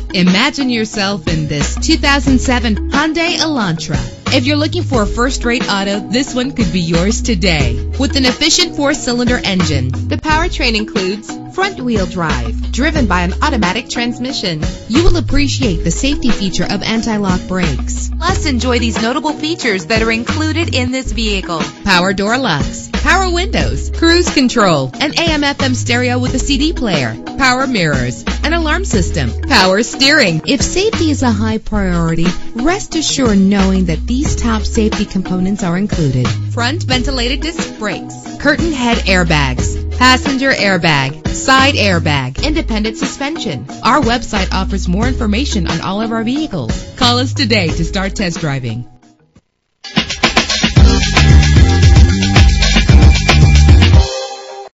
Imagine yourself in this 2007 Hyundai Elantra. If you're looking for a first-rate auto, this one could be yours today. With an efficient 4-cylinder engine, the powertrain includes front-wheel drive, driven by an automatic transmission. You will appreciate the safety feature of anti-lock brakes. Plus, enjoy these notable features that are included in this vehicle: power door locks, power windows, cruise control, an AM/FM stereo with a CD player, power mirrors, an alarm system, power steering. If safety is a high priority, rest assured knowing that these top safety components are included: front ventilated disc brakes, curtain head airbags, passenger airbag, side airbag, independent suspension. Our website offers more information on all of our vehicles. Call us today to start test driving.